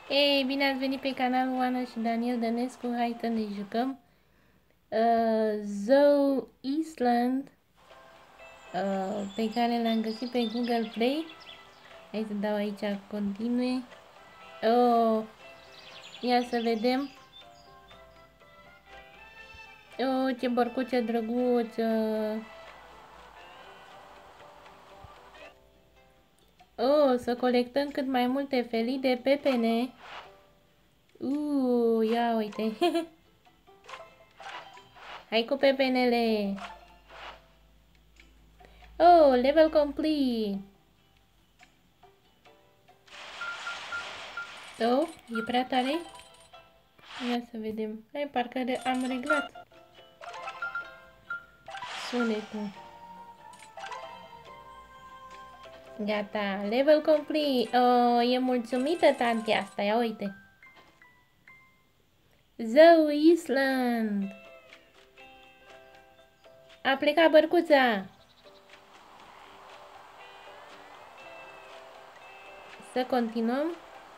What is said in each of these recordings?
Ei, bine ați venit pe canalul Oana și Daniel Dănescu. Hai să ne jucăm Zoo Island, pe care l-am găsit pe Google Play. Hai să dau aici continue. Oh, ia să vedem. Oh, ce bărcuță drăguță. Oh, să colectăm cât mai multe felii de pepene. Ia uite. Hai cu pepenele. Oh, level complete. Oh, e prea tare? Ia să vedem. Hai, parcă am reglat sunetul. Gata, level complete. Oh, e mulțumită tanti asta, ia uite. Zoo Island. A plecat bărcuța. Să continuăm.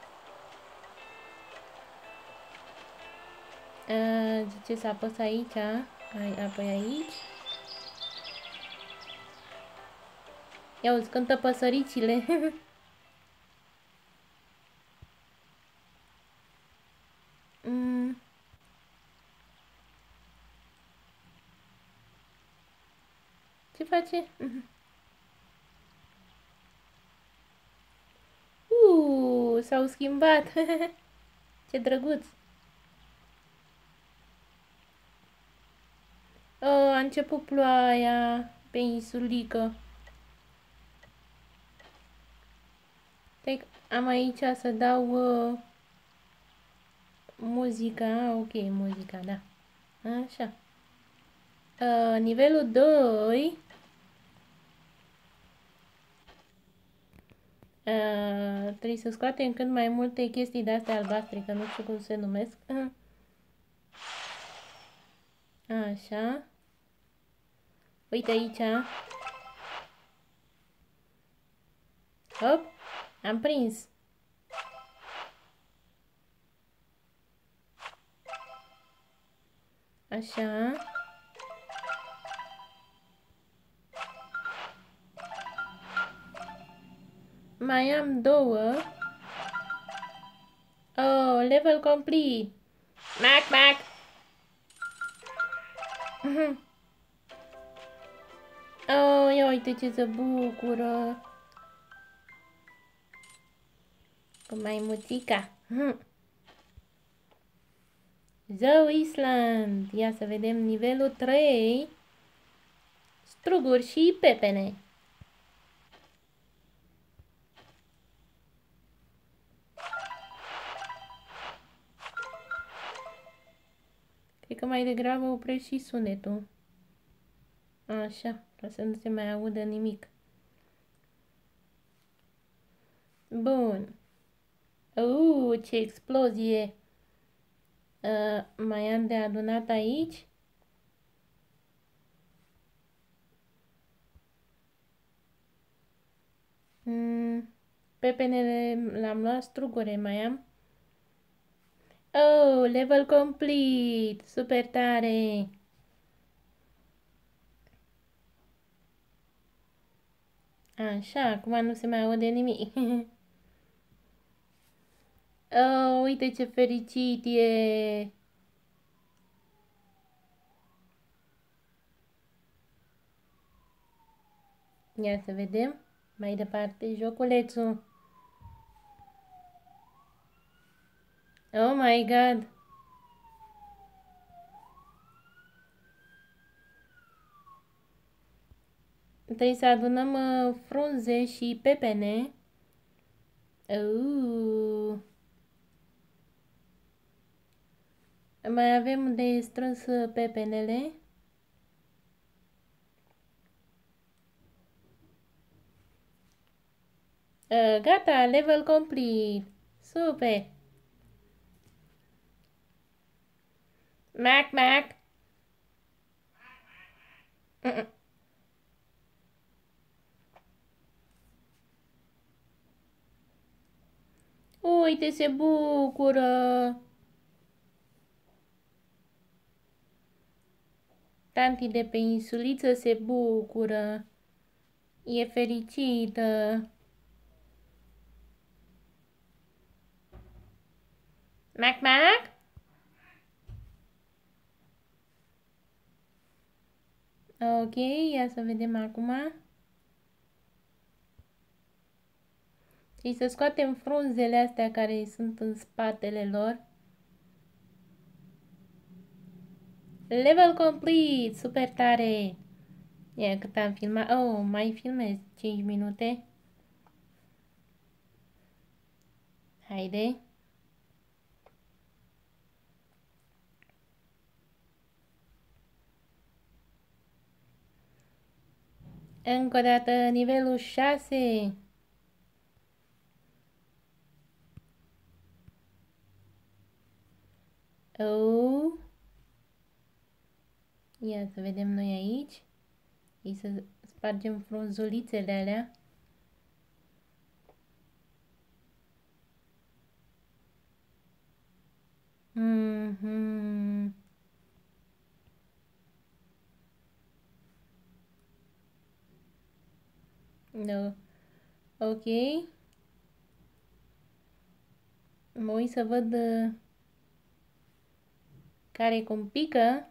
Zice să apăs aici. Apoi aici. Ia uzi, cântă păsăricile. Ce face? S-au schimbat. Ce drăguț. Oh, a început ploaia pe insulică. Am aici să dau muzica. Ok, muzica, da. Așa. Nivelul 2. Trebuie să scoatem cât mai multe chestii de astea albastre, că nu știu cum se numesc. Așa. Uite aici. Hop. Am prins. Așa. Mai am două. Oh, level complete. Mac, mac. Oh, ia uite ce se bucură. Cu maimuțica. Zoo Island. Ia să vedem nivelul 3. Struguri și pepene. Cred că mai degrabă opresc și sunetul. Așa, ca să nu se mai audă nimic. Bun. Ce explozie! Mai am de adunat aici. Pepenele l-am luat, strugure mai am. Oh, level complete! Super tare! Așa, acum nu se mai aude nimic. Oh, uite ce fericit e! Ia să vedem. Mai departe, joculețul. Oh my god! Trebuie să adunăm frunze și pepene. Mai avem de strâns pepenele. Gata, level complete. Super. Mac, mac. Uite, se bucură! Tanti de pe insuliță se bucură. E fericită. Mac, mac? Ok, ia să vedem acum. Și să scoatem frunzele astea care sunt în spatele lor. Level complete! Super tare! Ia cât am filmat. Oh, mai filmez 5 minute. Haide. Încă o dată, nivelul 6. Oh. Ia să vedem noi aici. Și să spargem frunzulițele alea. Mhm. No. Ok. Mă uit să văd care cum pică.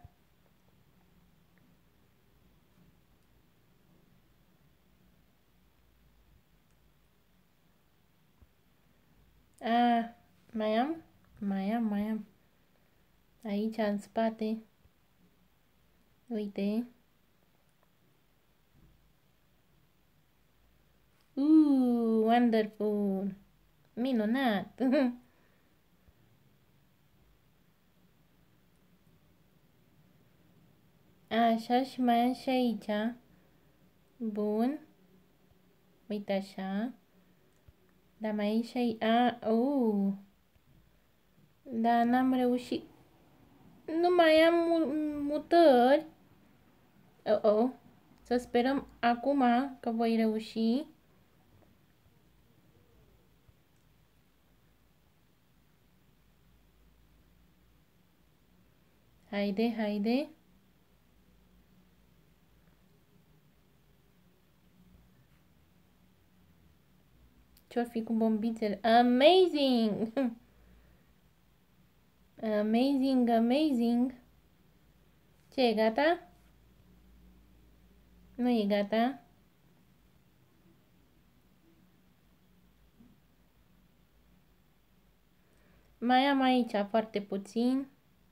Ah, mai am? Mai am. Aici în spate. Uite. Wonderful. Minunat. Așa, și mai am și aici. Bun. Uite așa. Dar mai e și aici. Da, n-am reușit. Nu mai am mutări. Oh. Să sperăm acum că voi reuși. Haide, haide. Ce-or fi cu bombițele? Amazing! Amazing, amazing. Ce e gata? Nu e gata. Mai am aici foarte puțin.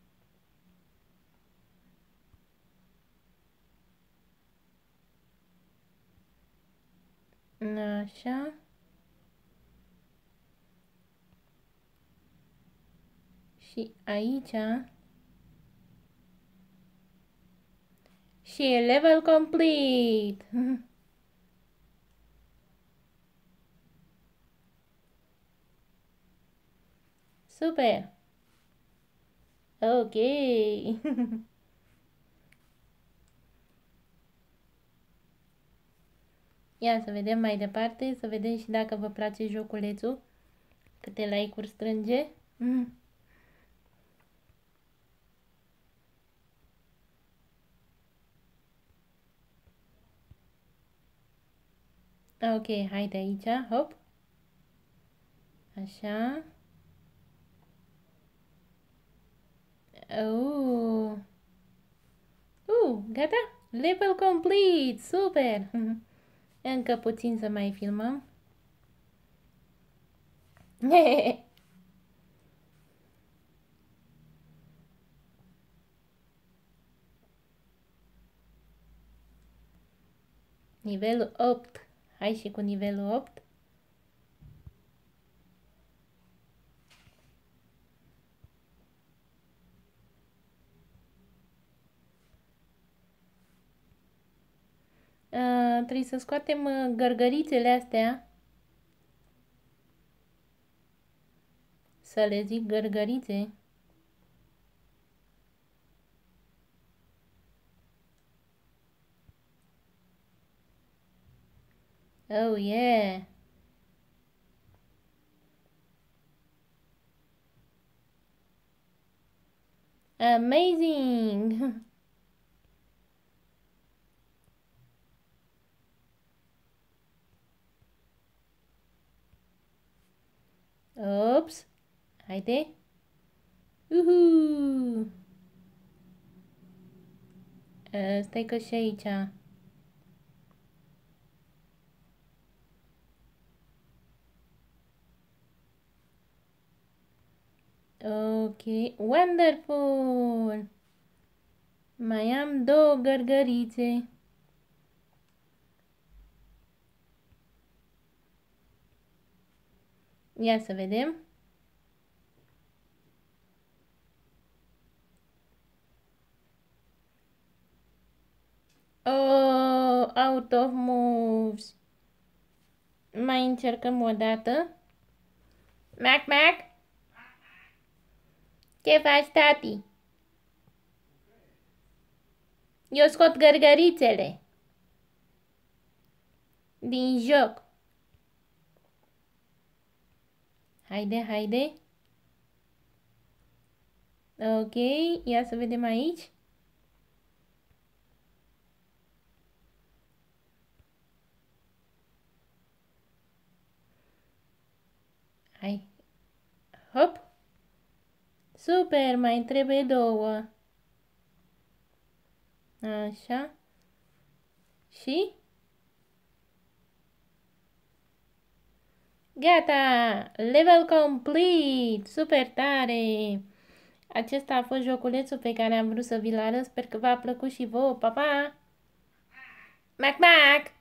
Așa. Și aici. Și e level complete. Super. Ok. Ia să vedem mai departe, să vedem și dacă vă place joculețul. Câte like-uri strânge. Ok, haide aici, hop. Așa. Gata? Level complete! Super! Încă puțin să mai filmăm. Nivelul 8. Hai și cu nivelul 8. Trebuie să scoatem gărgărițele astea. Să le zic gărgărițe. Oh, yeah! Amazing! Ups! Haide! Uhu! Stai că și aici. Ok, wonderful! Mai am două gărgărițe. Ia să vedem. Oh, out of moves. Mai încercăm o dată. Mac, Mac? Ce faci, tati? Eu scot gărgărițele din joc. Haide, haide. Ok, ia să vedem aici. Hai. Hop. Super, mai trebuie două. Așa. Și? Gata! Level complete! Super tare! Acesta a fost joculețul pe care am vrut să vi-l arăt. Sper că v-a plăcut și vouă. Pa, pa! Mac, Mac!